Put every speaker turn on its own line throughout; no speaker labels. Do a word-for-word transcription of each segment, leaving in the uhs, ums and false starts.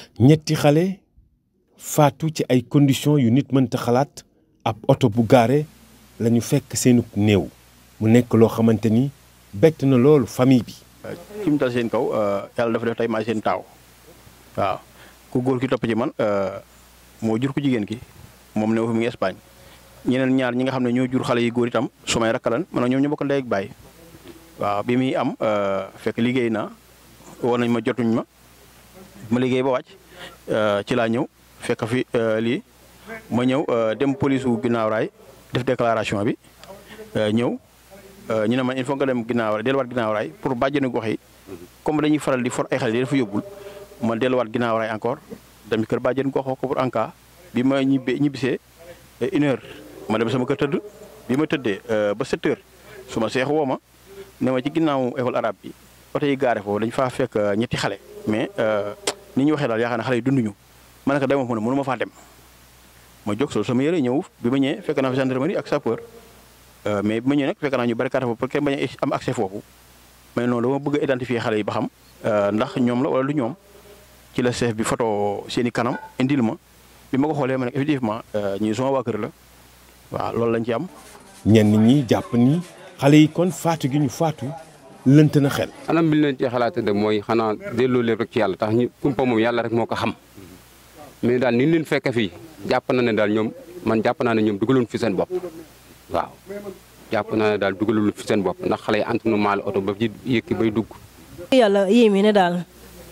ñetti xale faatu ci ay conditions yu nit mënta xalaat ab oto bu gaare la ñu fekk seenu néew mu nekk loo xamante ni bett na loolu famille bi.
ki mu dal seen kaw yàlla dafa def tey maa seen taaw waaw ku góor ki topp ci man moo jur ku jigéen ki moom ne fi mu ngi Espagne ñeneen ñaar ñi nga xam ne ñoo jur xale yi góor itam su may rakkalan man ñoom ñu bokk ndey ak baay waaw bi muy am fekk liggéey naa war nañ ma jotuñ ma ma liggéey ba wàcc ci laa ñëw fekk fi lii ma ñëw dem police wu ginnaaw raay def déclaration bi ñëw ñu ne man il faut nga dem ginnaaw raay delluwaat ginnaaw raay pour bàjjenu gox yi comme dañuy faral di for ay xale di dafa yóbbul ma delluwaat ginnaaw raay encore dem kër bàjjenu gox ko pour en cas bi ma ñibbee ñibbisee une heure ma dem sama kër tëdd bi ma tëddee ba sept heures su ma seex woo ma ne ma ci ginnaaw école arabe bi oto yi gaare foofu dañ faa fekk ñetti xale mais ni ñu waxee daal yaakaar ne xale yi dunduñu ma ne ko dama fa ne mënu ma faa dem ma jóg sol sama yére ñëw bi ma ñëwee fekk naa fi gendarmerie ak sapeur mais bi ma ñëwee nag fekk naa ñu barricade foofu pour que bañ a am accès foofu mais noonu dama bëgg a identifier xale yi ba xam ndax ñoom la wala du ñoom ci la chef bi photo seen i kanam indil ma bi ma ko xoolee ma ne effectivement ñii sama waa kër la waaw loolu lañ ci am.
ñenn ñi jàpp ni xale yi kon faatu gi ñu faatu lënt na xel.
anam bi leen ci xalaat de mooy xanaa delloo leen rek ci yàlla tax ñu kumpa moom yàlla rek moo ko xam mais daal ni leen fekk fii jàpp na ne daal ñoom man jàpp naa ne ñoom dugaloon fi seen bopp waaw jàpp naa ne daal dugaloon fi seen bopp ndax xale yi entraînement la oto ba ci yëkki bay dugg.
yàlla yéeme ne daal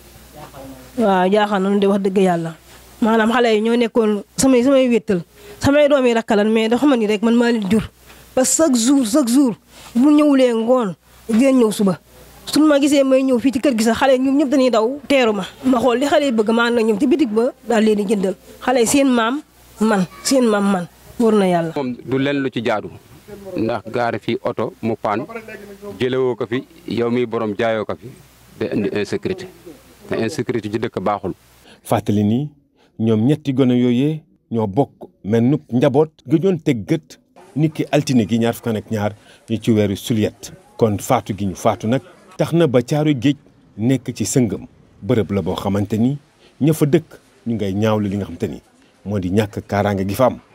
waaw jaaxal nañu de wax dëgg yàlla maanaam xale yi ñoo nekkoon samay samay wéttal samay doom yi rakkalan mais dafa ma ni rek man maa leen jur parce que chaque jour chaque jour bu ñëwulee ngoon dinañ ñëw suba suñu ma gisee may ñëw fii ci kër gi sax xale ñoom ñëpp dañuy daw teeru ma ma xool li xale yi bëgg maa na ñoom ci bitig ba daal leen di jëndal xale yi seen maam man seen maam man wóor na yàlla.
moom du leen lu ci jaadu ndax gaare fii oto mu paan jëlewoo ko fi yow mi borom jaayoo ko fi day indi insécurité te insécurité ci dëkk baaxul.
fàttali ni ñoom ñetti gone yooyee ñoo bokk mel nup njaboot gëjoon teg gët nit ki altine gi ñaar fukk ak ñaar ñu ci weeru suliet kon faatu gi ñu faatu nag tax na ba caaru géej nekk ci sëngëm bërëb la boo xamante ni ña fa dëkk ñu ngay ñaawlu li nga xamante ni moo di ñàkk kaaraange gi fa am.